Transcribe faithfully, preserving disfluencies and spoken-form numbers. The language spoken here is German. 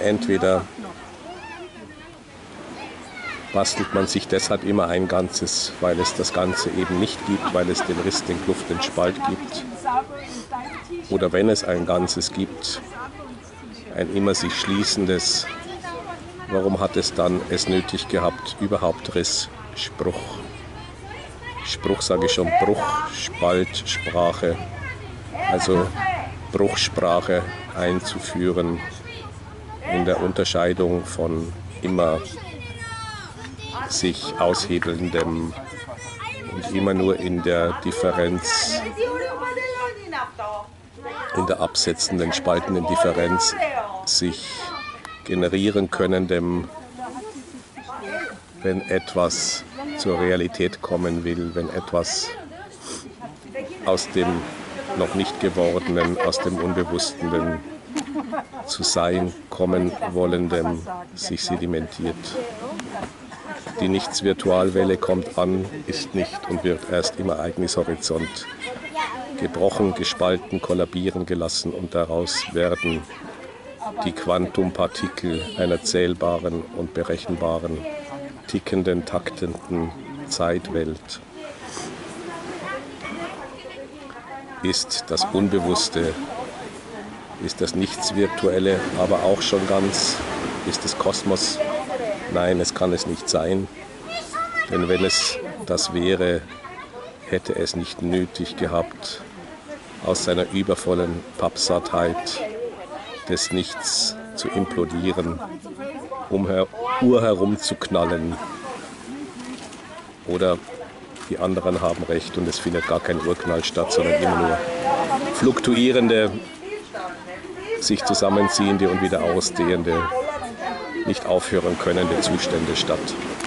entweder bastelt man sich deshalb immer ein Ganzes, weil es das Ganze eben nicht gibt, weil es den Riss, den Kluft, den Spalt gibt. Oder wenn es ein Ganzes gibt, ein immer sich schließendes, warum hat es dann es nötig gehabt, überhaupt Riss, Spruch, Spruch sage ich schon, Bruch, Spalt, Sprache, also Bruchsprache einzuführen in der Unterscheidung von immer sich aushebelndem und immer nur in der Differenz, in der absetzenden, spaltenden Differenz sich generieren könnendem, wenn etwas zur Realität kommen will, wenn etwas aus dem noch nicht gewordenen, aus dem Unbewussten zu sein kommen wollendem sich sedimentiert. Die Nichts-Virtualwelle kommt an, ist nicht und wird erst im Ereignishorizont gebrochen, gespalten, kollabieren gelassen und daraus werden die Quantumpartikel einer zählbaren und berechenbaren, tickenden, taktenden Zeitwelt. Ist das Unbewusste, ist das Nichts-Virtuelle, aber auch schon ganz, ist es Kosmos? Nein, es kann es nicht sein, denn wenn es das wäre, hätte es nicht nötig gehabt, aus seiner übervollen Pappsattheit des Nichts zu implodieren, um her Uhr herum zu knallen. Oder die anderen haben recht und es findet gar kein Urknall statt, sondern immer nur fluktuierende, sich zusammenziehende und wieder ausdehende, nicht aufhören könnende Zustände statt.